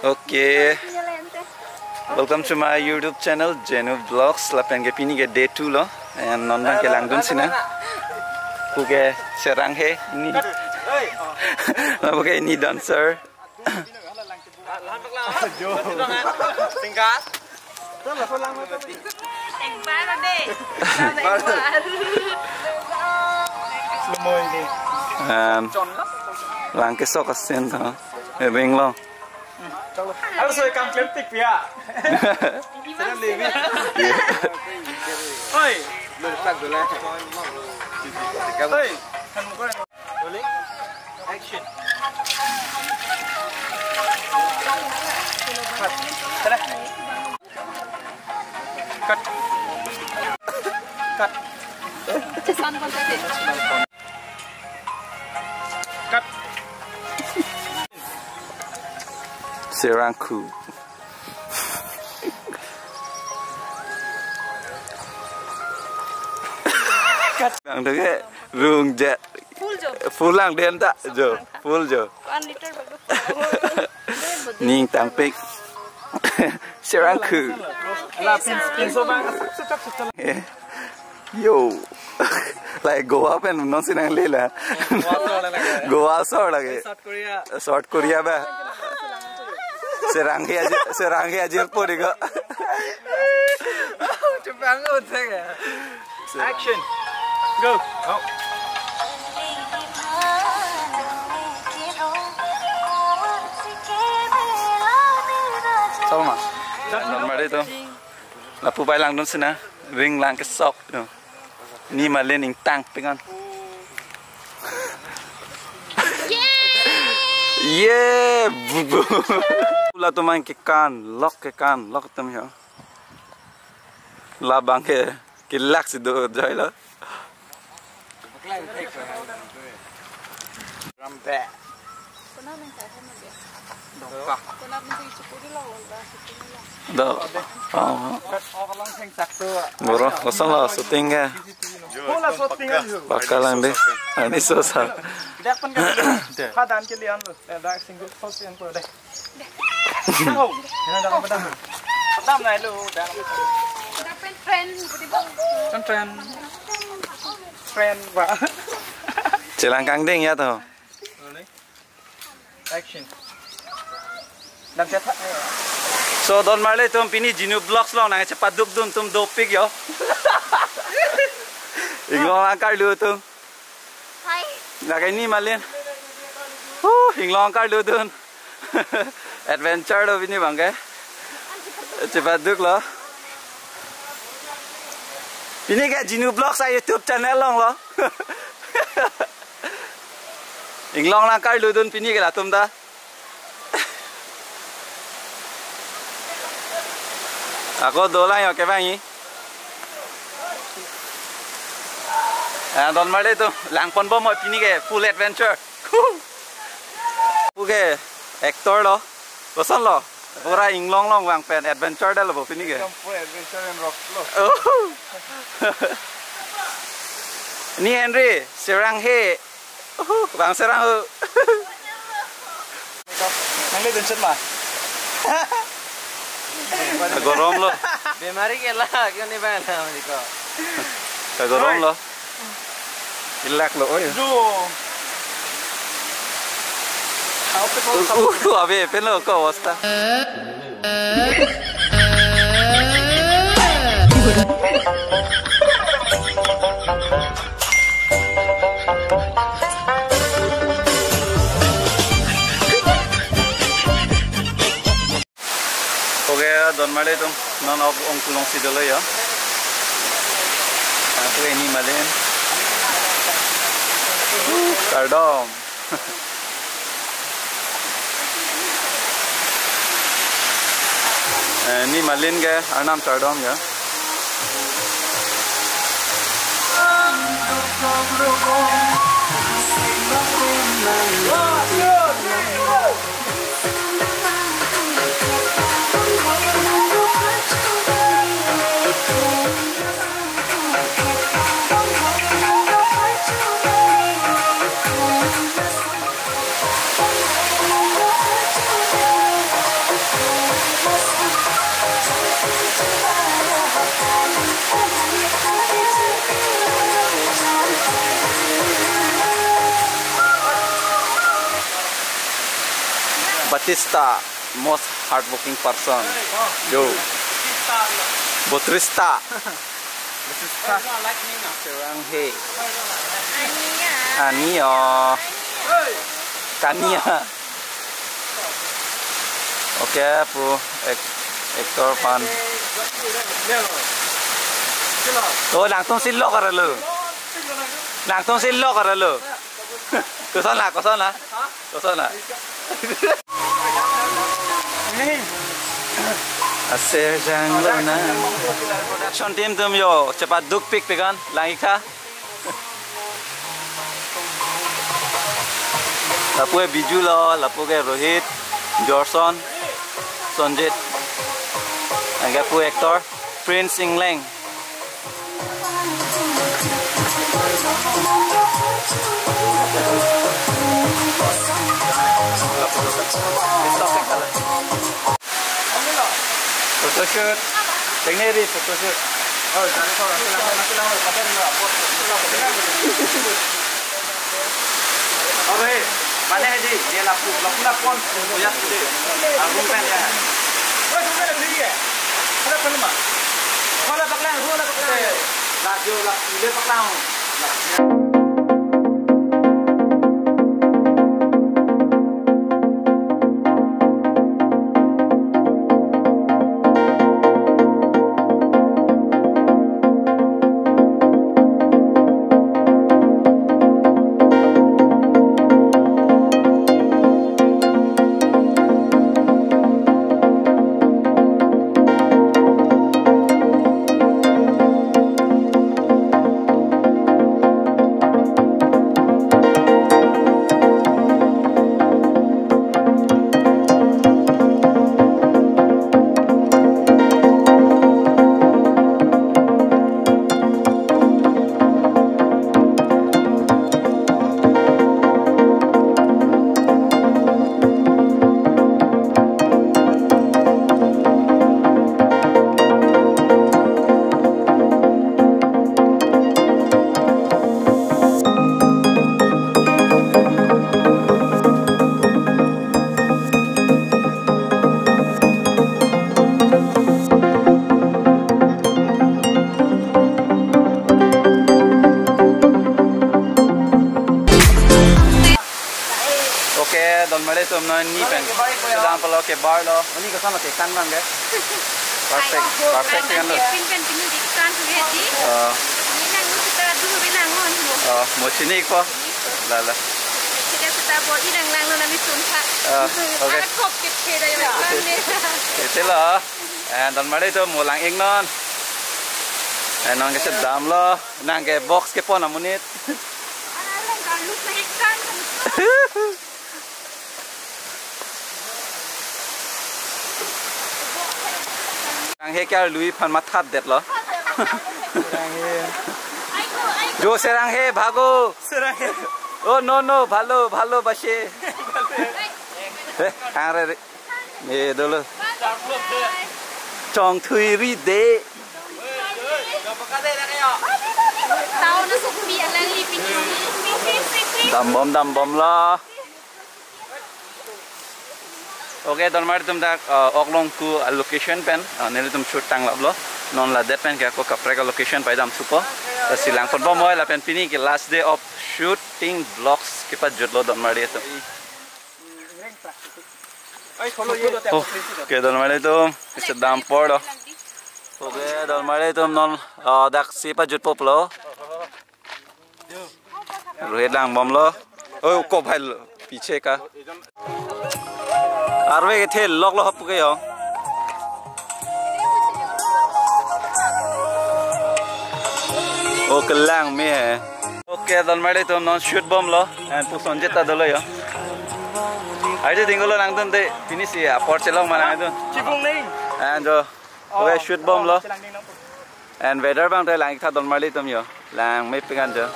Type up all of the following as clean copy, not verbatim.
Okay, welcome to my YouTube channel, Jenu Vlogs. Lapan ke pini ke day 2 lo, and nonton ke langdun sini. Puke serang he ni. Puke ni dancer. Lang ke sok asen tu, ring lo. Aku suka kampen tik ya. Sedang lewi. Oi, letak dulu. Oi, kan muka. Boleh? Action. Cut. Cut. Cut. Cut. Cut. Serangku. Lang tu ke rung jet. Full lang dia tak jo. Full jo. 1 liter bagus. Ning tangpik. Serangku. Pinso bang. Yo. Like Goa pen non sinang lela. Goa sort lagi. South Korea ba. Seranghe aja po dego. Bangun saya. Action. Go. Oh. Sama. Normal itu. Lapu pai lang dun sina. Ring lang ke sok tu. Ni malen ing tang pengan. Yeah, bubu. Pula tu main ke kan, lock tem ya. Labang ke lak si do jai la. Rampe. Do. Oh. Boro, kosong lah syuting ke. Bola shooting aja. Bakalan deh. Ini susah. Dak pun kan. Padan ke lian lu. Dak single post yang per deh. Tahu. Ini dak pedam. Pedam nai lu. Dak. Dak pen friend budi bang. Kan friend ba. Celang kangding ya tuh. Action. Dan cetak. So don marle tum pini Jenu Vlogs lo na cepat duk dun tum dopik yo. Inglong angkar lu tum. Hai. Nak ini malen. Inglong angkar lu dun. Adventure lo pini bang ke. Cepat duk lo. Pini ke Jenu Vlogs sa YouTube channel long lo. Inglong angkar lu dun pini ke la tum da. Aku dolan yo ke bangi. Don male tu langpon bom pini ke full adventure. Puke actor lo. Bosan lo. Pura inglong long wang pen adventure dah lo pini ke. Full adventure and rock lo. Ni Henry, serang he. Bang serang ho. Nang le bensin mah. Gorom lo. Bemari ke lah, kau ni bang lah mereka. Gorom lo. Ilak lo oi. Abe pen lo kau wasta. Oke, don male tu non of ongkulong si dulu ya. Aku ini malen. Kardom. Ini malin ke Arnam Kardom ya. Batista, most hardworking person. Yo. Botrista. Seranghe. Ania. Kania. Oke, bro. Ektor pan. Oh, langsung silok kara lu. Langsung silok kara lu. Kosan lah. Aser jang lona. Shontim tum yo, cepat duk pik pegan, lagi kah? Lapu Biju lo, lapu Rohit, Jorson, Sonjit, Anggapu Hector, Prince Ingleng. Photoshoot, technique photoshoot. Oh, jangan kau Oke, mana aja dia laku pun punya sudah. Aku pen ya. Oh, sudah lagi ya. Ada film ah. Mana paklang, Radio lah, dia paklang. Don mare to na ni pen example ke bar lo ani ka sama ke kan mang ge perfect kan lo pin pen pin di kan tu he di ni nang ni kita tu be nang on mo chini ko la kita kita bo i nang nang na mi sun kha okay ana kop kit ke da ya kan ni thế lo don mare to mo lang ing non non ke sedam lo nang ke box ke pon amunit ana lang kan lu na ikan Seranghe क्या लुई फन मत हाथ देत लो जो Seranghe भागो oh no भालो बसे कहाँ रे ये दलो चोंग थुई री दे tahu na supi alang lipin dam bom lo Oke, don mari tum dak oklong ku location pen, nele tum shoot tang lab lo, non la det pen ke aku kapre ka location pai dam supo, silang football moi la pen pini ke last day of shooting vlogs ke pa jut lo don mari itu. Oke, don mari tum sedang por lo. Oke, don mari tum non dak si pa jut pop lo. Rohit lang bom lo. Oh, ko bhai lo, piche ka. Arwe ke thel lok lo hop ke yo o kelang me oke don mari to non shoot bomb lo and pu sonje ta dolo yo aje dingolo nang don de finish ya port chelong mana don Cibung ning and oke shoot bomb lo and weather bang te lang tha don mari tom yo lang me pingan jo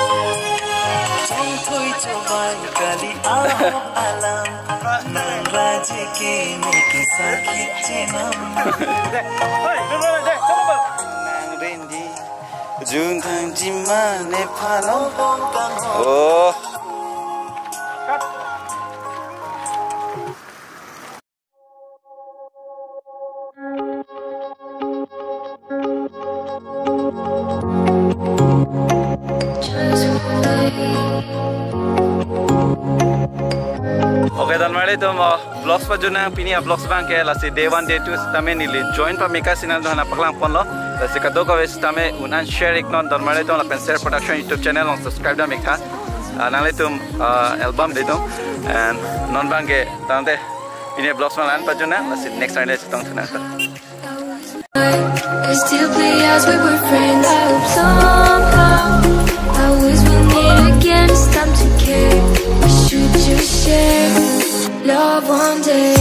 thôi cho mai kali alam nang Juntang jima Nepal. Oh. Okay, dan mari tu vlogs pa juna pini vlogs bang ke lasi day 1 day 2 tame nili join pa mika sinan do hana paklang pon lo lasi kado ka wes tame unan share iknon dan mari tu la penser production YouTube channel long subscribe da mika nang tu album de tu and non bang ke tante pini vlogs malan pa juna lasi next Sunday setong thuna I still play as we were friends. I hope somehow I always will meet again. It's time to care. We should just share love one day.